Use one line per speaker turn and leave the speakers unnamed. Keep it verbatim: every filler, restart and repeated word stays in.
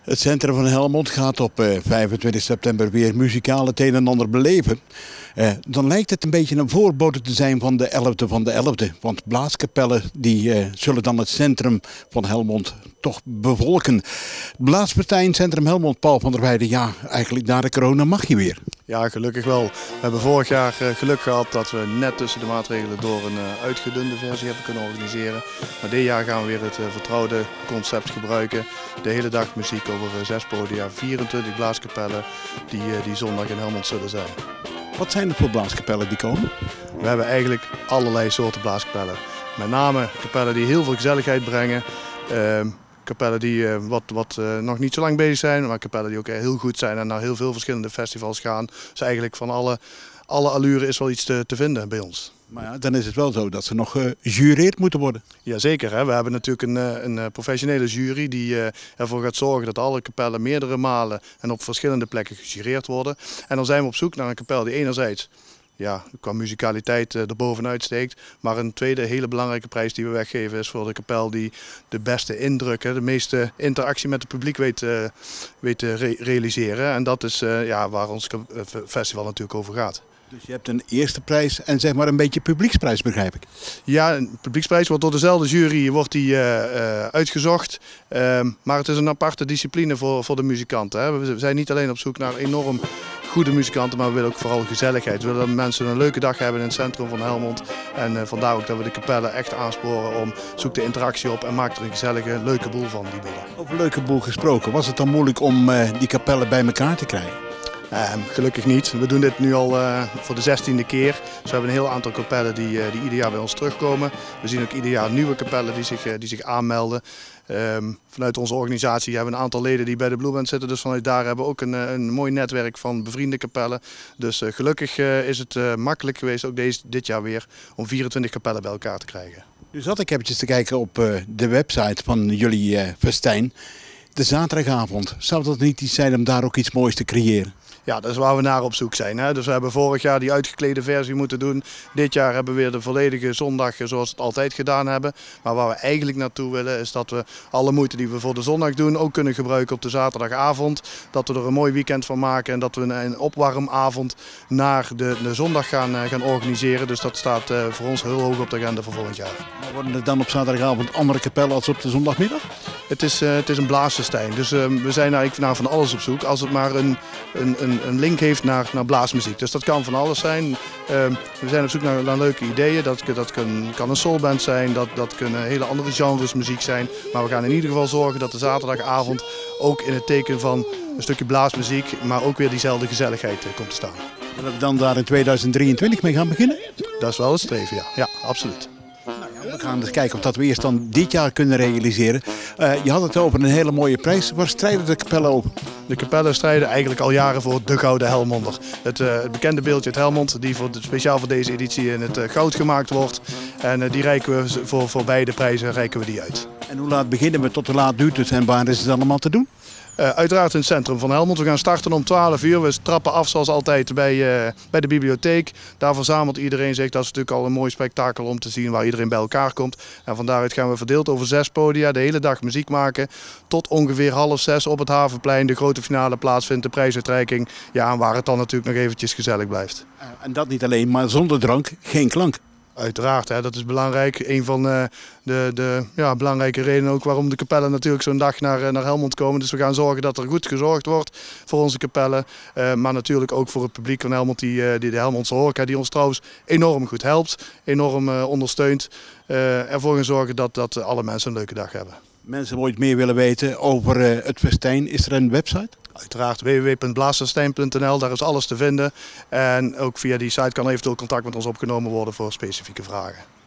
Het centrum van Helmond gaat op uh, vijfentwintig september weer muzikaal het een en ander beleven. Uh, dan lijkt het een beetje een voorbode te zijn van de elfde van de elfde. Want blaaskapellen die, uh, zullen dan het centrum van Helmond toch bevolken. Blaaspartij in het centrum Helmond, Paul van der Weijden. Ja, eigenlijk na de corona mag je weer.
Ja, gelukkig wel. We hebben vorig jaar uh, geluk gehad dat we net tussen de maatregelen door een uh, uitgedunde versie hebben kunnen organiseren. Maar dit jaar gaan we weer het uh, vertrouwde concept gebruiken. De hele dag muziek over uh, zes podia, vierentwintig blaaskapellen die, uh, die zondag in Helmond zullen zijn.
Wat zijn er voor blaaskapellen die komen?
We hebben eigenlijk allerlei soorten blaaskapellen. Met name kapellen die heel veel gezelligheid brengen. Uh, Kapellen die uh, wat, wat uh, nog niet zo lang bezig zijn, maar kapellen die ook heel goed zijn en naar heel veel verschillende festivals gaan. Dus eigenlijk van alle, alle allure is wel iets te, te vinden bij ons.
Maar ja, dan is het wel zo dat ze nog gejureerd moeten worden.
Jazeker, hè? We hebben natuurlijk een, een professionele jury die uh, ervoor gaat zorgen dat alle kapellen meerdere malen en op verschillende plekken gejureerd worden. En dan zijn we op zoek naar een kapel die enerzijds ja, qua muzikaliteit uh, er bovenuit steekt. Maar een tweede hele belangrijke prijs die we weggeven is voor de kapel die de beste indrukken, de meeste interactie met het publiek weet, uh, weet te re realiseren. En dat is uh, ja, waar ons festival natuurlijk over gaat.
Dus je hebt een eerste prijs en zeg maar een beetje publieksprijs, begrijp ik?
Ja, een publieksprijs wordt door dezelfde jury wordt die, uh, uh, uitgezocht. Uh, maar het is een aparte discipline voor, voor de muzikanten. Hè. We zijn niet alleen op zoek naar enorm goede muzikanten, maar we willen ook vooral gezelligheid. We willen dat mensen een leuke dag hebben in het centrum van Helmond. En uh, vandaar ook dat we de kapellen echt aansporen om zoek de interactie op en maak er een gezellige, leuke boel van die middag.
Over leuke boel gesproken, was het dan moeilijk om uh, die kapellen bij elkaar te krijgen?
Uh, gelukkig niet. We doen dit nu al uh, voor de zestiende keer. Dus we hebben een heel aantal kapellen die, uh, die ieder jaar bij ons terugkomen. We zien ook ieder jaar nieuwe kapellen die zich, uh, die zich aanmelden. Um, vanuit onze organisatie hebben we een aantal leden die bij de Blue Band zitten. Dus vanuit daar hebben we ook een, een mooi netwerk van bevriende kapellen. Dus uh, gelukkig uh, is het uh, makkelijk geweest, ook deze, dit jaar weer, om vierentwintig kapellen bij elkaar te krijgen.
Nu zat ik eventjes te kijken op uh, de website van jullie uh, festijn. De zaterdagavond, zou dat niet iets zijn om daar ook iets moois te creëren?
Ja, dat is waar we naar op zoek zijn. Hè? Dus we hebben vorig jaar die uitgeklede versie moeten doen. Dit jaar hebben we weer de volledige zondag zoals we het altijd gedaan hebben. Maar waar we eigenlijk naartoe willen is dat we alle moeite die we voor de zondag doen ook kunnen gebruiken op de zaterdagavond. Dat we er een mooi weekend van maken en dat we een opwarmavond naar de, de zondag gaan, gaan organiseren. Dus dat staat uh, voor ons heel hoog op de agenda voor volgend jaar.
Maar worden er dan op zaterdagavond andere kapellen als op de zondagmiddag?
Het is, uh, het is een blaasfestijn. Dus uh, we zijn eigenlijk naar van alles op zoek. Als het maar een, een, een een link heeft naar, naar blaasmuziek. Dus dat kan van alles zijn. Uh, we zijn op zoek naar, naar leuke ideeën. Dat, dat kan, kan een soulband zijn, dat, dat kunnen hele andere genres muziek zijn. Maar we gaan in ieder geval zorgen dat de zaterdagavond ook in het teken van een stukje blaasmuziek, maar ook weer diezelfde gezelligheid uh, komt te staan.
Willen we dan daar in tweeduizend drieëntwintig mee gaan beginnen?
Dat is wel het streven, ja. Ja, absoluut.
We gaan dus kijken of dat we eerst dan dit jaar kunnen realiseren. Uh, je had het over een hele mooie prijs. Waar strijden de kapellen over?
De kapellen strijden eigenlijk al jaren voor de Gouden Helmonder. Het, uh, het bekende beeldje uit Helmond, die voor, speciaal voor deze editie in het uh, goud gemaakt wordt. En uh, die reiken we voor, voor beide prijzen reiken we die uit.
En hoe laat beginnen we, tot hoe laat duurt het en waar is het allemaal te doen?
Uh, uiteraard in het centrum van Helmond. We gaan starten om twaalf uur. We trappen af zoals altijd bij, uh, bij de bibliotheek. Daar verzamelt iedereen zich. Dat is natuurlijk al een mooi spektakel om te zien waar iedereen bij elkaar komt. En van daaruit gaan we verdeeld over zes podia de hele dag muziek maken. Tot ongeveer half zes op het Havenplein de grote finale plaatsvindt, de prijsuitreiking. Ja, en waar het dan natuurlijk nog eventjes gezellig blijft.
Uh, en dat niet alleen, maar zonder drank geen klank.
Uiteraard, hè, dat is belangrijk. Een van uh, de, de ja, belangrijke redenen ook waarom de kapellen natuurlijk zo'n dag naar, naar Helmond komen. Dus we gaan zorgen dat er goed gezorgd wordt voor onze kapellen. Uh, maar natuurlijk ook voor het publiek van Helmond, die, uh, die de Helmondse horeca, die ons trouwens enorm goed helpt, enorm uh, ondersteunt. Uh, ervoor gaan zorgen dat, dat alle mensen een leuke dag hebben.
Mensen ooit meer willen weten over uh, het festijn, is er een website?
Uiteraard w w w punt blaasfestijn punt n l, daar is alles te vinden. En ook via die site kan eventueel contact met ons opgenomen worden voor specifieke vragen.